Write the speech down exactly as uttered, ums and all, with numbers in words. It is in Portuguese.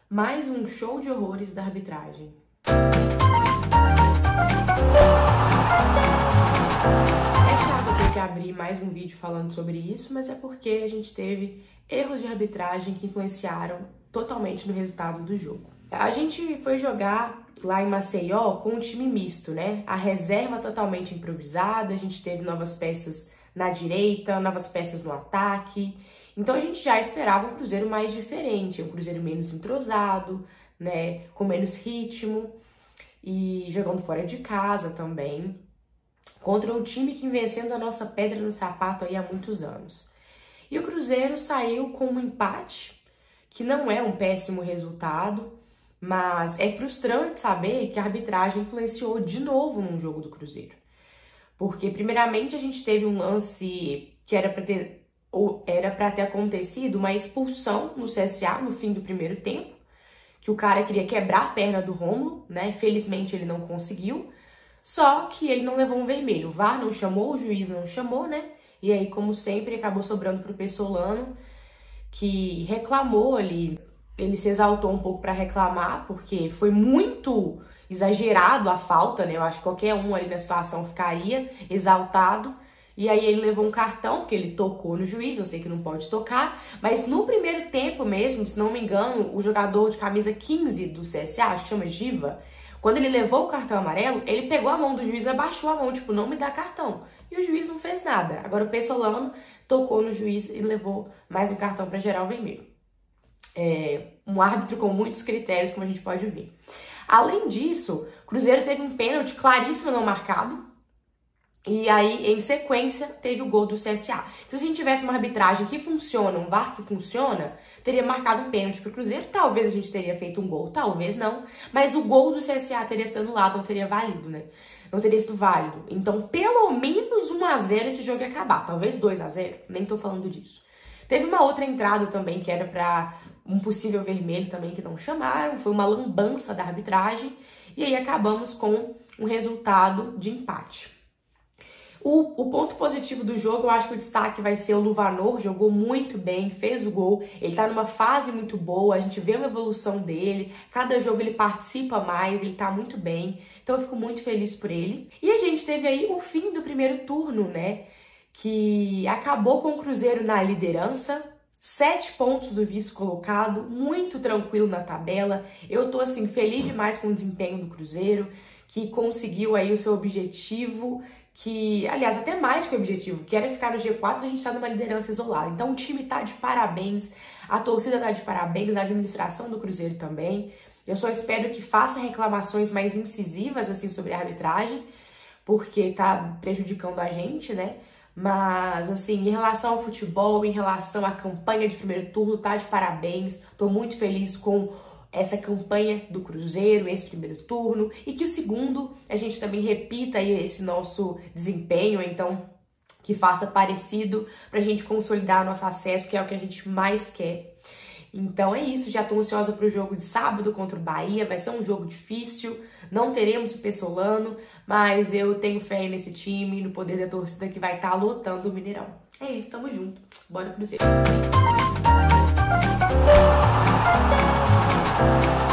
mais um show de horrores da arbitragem. É chato ter que abrir mais um vídeo falando sobre isso, mas é porque a gente teve erros de arbitragem que influenciaram totalmente no resultado do jogo. A gente foi jogar lá em Maceió com um time misto, né? A reserva totalmente improvisada, a gente teve novas peças na direita, novas peças no ataque. Então a gente já esperava um Cruzeiro mais diferente, um Cruzeiro menos entrosado, né? Com menos ritmo e jogando fora de casa também, contra um time que vem sendo a nossa pedra no sapato aí há muitos anos. E o Cruzeiro saiu com um empate, que não é um péssimo resultado, mas é frustrante saber que a arbitragem influenciou de novo no jogo do Cruzeiro. Porque, primeiramente, a gente teve um lance que era para ter, ou era para ter acontecido uma expulsão no C S A no fim do primeiro tempo, que o cara queria quebrar a perna do Rômulo, né? Felizmente ele não conseguiu, só que ele não levou um vermelho. O V A R não chamou, o juiz não chamou, né? E aí, como sempre, acabou sobrando pro Pessolano, que reclamou ali. Ele se exaltou um pouco para reclamar, porque foi muito exagerado a falta, né? Eu acho que qualquer um ali na situação ficaria exaltado. E aí ele levou um cartão, porque ele tocou no juiz, eu sei que não pode tocar. Mas no primeiro tempo mesmo, se não me engano, o jogador de camisa quinze do C S A, acho que chama Giva, quando ele levou o cartão amarelo, ele pegou a mão do juiz e abaixou a mão, tipo, não me dá cartão. E o juiz não fez nada. Agora o Pessolano tocou no juiz e levou mais um cartão para gerar o vermelho. É, um árbitro com muitos critérios, como a gente pode ver. Além disso, o Cruzeiro teve um pênalti claríssimo não marcado, e aí, em sequência, teve o gol do C S A. Então, se a gente tivesse uma arbitragem que funciona, um V A R que funciona, teria marcado um pênalti pro Cruzeiro, talvez a gente teria feito um gol, talvez não, mas o gol do C S A teria sido anulado, não teria valido, né? Não teria sido válido. Então, pelo menos um a zero esse jogo ia acabar, talvez dois a zero, nem tô falando disso. Teve uma outra entrada também que era pra um possível vermelho também que não chamaram, foi uma lambança da arbitragem, e aí acabamos com um resultado de empate. O, o ponto positivo do jogo, eu acho que o destaque vai ser o Luvanor, jogou muito bem, fez o gol, ele tá numa fase muito boa, a gente vê uma evolução dele, cada jogo ele participa mais, ele tá muito bem, então eu fico muito feliz por ele. E a gente teve aí o fim do primeiro turno, né, que acabou com o Cruzeiro na liderança, sete pontos do vice-colocado, muito tranquilo na tabela. Eu tô, assim, feliz demais com o desempenho do Cruzeiro, que conseguiu aí o seu objetivo, que, aliás, até mais que o objetivo, que era ficar no G quatro, a gente tá numa liderança isolada. Então o time tá de parabéns, a torcida tá de parabéns, a administração do Cruzeiro também. Eu só espero que faça reclamações mais incisivas, assim, sobre a arbitragem, porque tá prejudicando a gente, né? Mas, assim, em relação ao futebol, em relação à campanha de primeiro turno, tá de parabéns. Tô muito feliz com essa campanha do Cruzeiro, esse primeiro turno. E que o segundo, a gente também repita aí esse nosso desempenho, então, que faça parecido pra gente consolidar nosso acesso, que é o que a gente mais quer. Então é isso, já tô ansiosa pro jogo de sábado contra o Bahia, vai ser um jogo difícil, não teremos o Pessolano, mas eu tenho fé nesse time, no poder da torcida que vai estar lotando o Mineirão. É isso, tamo junto, bora Cruzeiro!